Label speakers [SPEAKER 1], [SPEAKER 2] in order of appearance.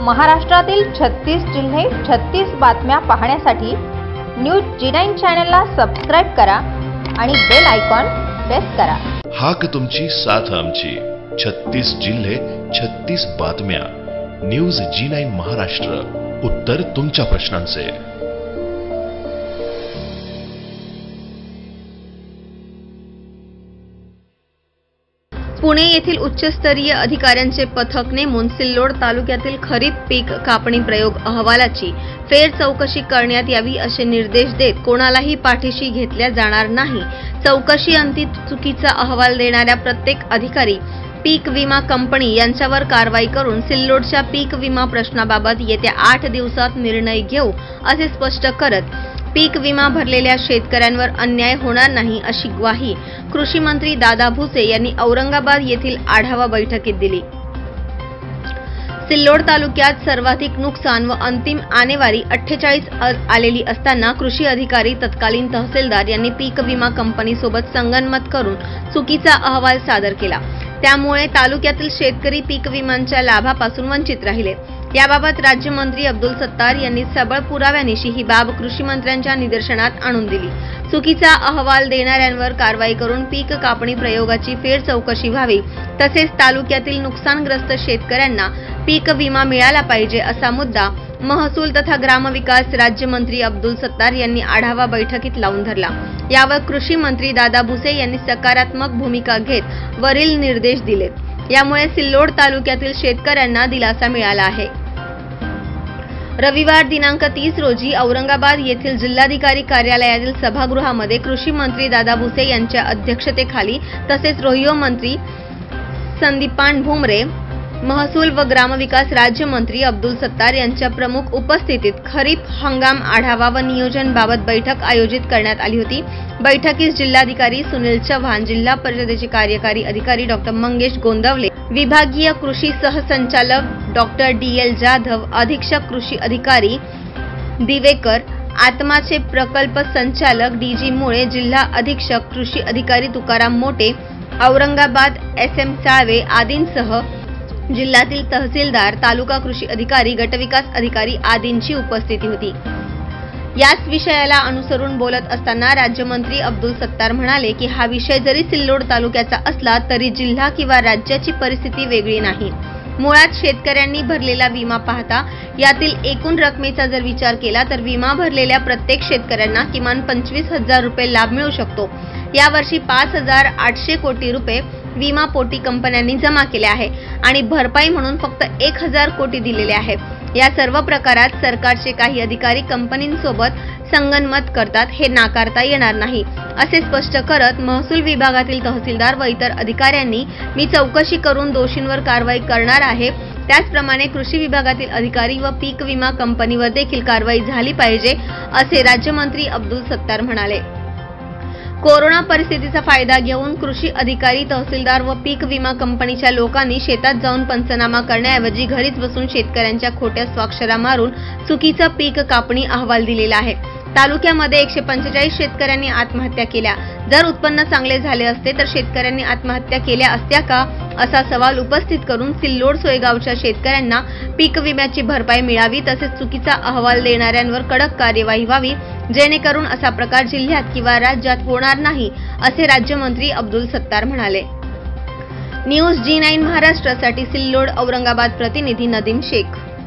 [SPEAKER 1] महाराष्ट्रातील 36 जिल्हे 36 बातम्या पाहण्यासाठी न्यूज G9 चॅनलला सबस्क्राइब करा आणि बेल आयकॉन प्रेस करा।
[SPEAKER 2] हाक तुमची साथ आमची 36 जिल्हे 36 बातम्या न्यूज G9 महाराष्ट्र, उत्तर तुमच्या प्रश्नांचे।
[SPEAKER 3] पुणे येथील उच्चस्तरीय अधिकाऱ्यांचे पथक नेमून सिल्लोड तालुक्यातील खरीप पीक कापणी प्रयोग अहवालाची फेर चौकशी करण्यात यावी असे निर्देश देत कोणालाही पाठीशी घेतल्या जाणार नाही। चौकशी अंती चुकीचा अहवाल देणाऱ्या प्रत्येक अधिकारी, पीक विमा कंपनी यांच्यावर कारवाई करून सिल्लोडच्या पीक विमा प्रश्नाबाबत येत्या 8 दिवसात निर्णय घेऊ असे स्पष्ट करत पीक विमा भरलेल्या शेतकऱ्यांवर अन्याय होणार नाही अशी ग्वाही कृषी मंत्री दादा भुसे यांनी औरंगाबाद येथील आढावा बैठकीत दिली। सिल्लोड तालुक्यात सर्वाधिक नुकसान व अंतिम आणेवारी 48 आलेली असताना कृषी अधिकारी तत्कालीन तहसीलदार यांनी पीक विमा कंपनी सोबत संगनमत करून चुकीचा अहवाल सादर केला। त्यामुळे तालुक्यातील शेतकरी पीक विम्याच्या लाभापासून वंचित राहिले। याबाबत राज्यमंत्री अब्दुल सत्तार यांनी सबळ पुराव्यानिशी ही बाब कृषी मंत्र्यांच्या निदर्शनात आणून दिली। चुकीचा अहवाल देणाऱ्यांवर कारवाई करून पीक कापणी प्रयोगाची फेर चौकशी व्हावी, तसेच तालुक्यातील नुकसानग्रस्त शेतकऱ्यांना पीक विमा मिळाला पाहिजे असा मुद्दा महसूल तथा ग्रामविकास राज्यमंत्री अब्दुल सत्तार यांनी आढावा बैठकीत लावून धरला। यावर कृषी मंत्री दादा भुसे यांनी सकारात्मक भूमिका घेत वरील निर्देश दिलेत। यामुळे सिल्लोड तालुक्यातील शेतकऱ्यांना दिलासा मिळाला आहे। रविवार दिनांक 30 रोजी औरंगाबाद येथील जिल्हाधिकारी कार्यालयातील सभागृहामध्ये कृषी मंत्री दादा भुसे यांच्या अध्यक्षतेखाली तसेच रोहियो मंत्री संदीपान भुमरे, महसूल व ग्रामविकास राज्यमंत्री अब्दुल सत्तार यांच्या प्रमुख उपस्थितीत खरीप हंगाम आढावा व नियोजन बाबत बैठक आयोजित करण्यात आली होती। बैठकीस जिल्हाधिकारी सुनील चव्हाण, जिल्हा परिषदेचे कार्यकारी अधिकारी डॉ. मंगेश गोंदवले, विभागीय कृषी सहसंचालक डॉ. DL जाधव, अधीक्षक कृषी अधिकारी दिवेकर, आत्माचे प्रकल्प संचालक DG मुळे, जिल्हा अधीक्षक कृषी अधिकारी तुकाराम मोटे, औरंगाबाद SM साळवे आदींसह जिल्ह्यातील तहसीलदार, तालुका कृषी अधिकारी, गटविकास अधिकारी आदींची उपस्थिती होती। याच विषयाला अनुसरून बोलत असताना राज्यमंत्री अब्दुल सत्तार म्हणाले की हा विषय जरी सिल्लोड तालुक्याचा असला तरी जिल्हा किंवा राज्याची परिस्थिती वेगळी नाही। मुळात शेतकऱ्यांनी भरलेला विमा पाहता यातील एकूण रकमेचा जर विचार केला तर विमा भरलेल्या प्रत्येक शेतकऱ्यांना किमान 25,000 रुपये लाभ मिळू शकतो। यावर्षी 5,800 कोटी रुपये विमा पोटी कंपन्यांनी जमा केले आहे आणि भरपाई म्हणून फक्त 1,000 कोटी दिलेले आहेत। या सर्व प्रकारात सरकारचे काही अधिकारी कंपनींसोबत संगनमत करतात हे नाकारता येणार नाही असे स्पष्ट करत महसूल विभागातील तहसीलदार व इतर अधिकाऱ्यांनी मी चौकशी करून दोषींवर कारवाई करणार आहे, त्याचप्रमाणे कृषी विभागातील अधिकारी व पीक विमा कंपनीवर देखील कारवाई झाली पाहिजे असे राज्यमंत्री अब्दुल सत्तार म्हणाले। कोरोना परिस्थितीचा फायदा घेऊन कृषी अधिकारी, तहसीलदार व पीक विमा कंपनीच्या लोकांनी शेतात जाऊन पंचनामा करण्याऐवजी घरीच बसून शेतकऱ्यांच्या खोट्या स्वाक्षऱ्या मारून चुकीचा पीक कापणी अहवाल दिलेला आहे। तालुक्यामध्ये 145 शेतकऱ्यांनी आत्महत्या केल्या। जर उत्पन्न चांगले झाले असते तर शेतकऱ्यांनी आत्महत्या केल्या असत्या का असा सवाल उपस्थित करून सिल्लोड सोयगावच्या शेतकऱ्यांना पीक विम्याची भरपाई मिळावी, तसेच चुकीचा अहवाल देणाऱ्यांवर कडक कार्यवाही व्हावी जेणेकरून असा प्रकार जिल्ह्यात किंवा राज्यात होणार नाही असे राज्यमंत्री अब्दुल सत्तार म्हणाले। न्यूज G9 महाराष्ट्रासाठी सिल्लोड औरंगाबाद प्रतिनिधी नदीम शेख।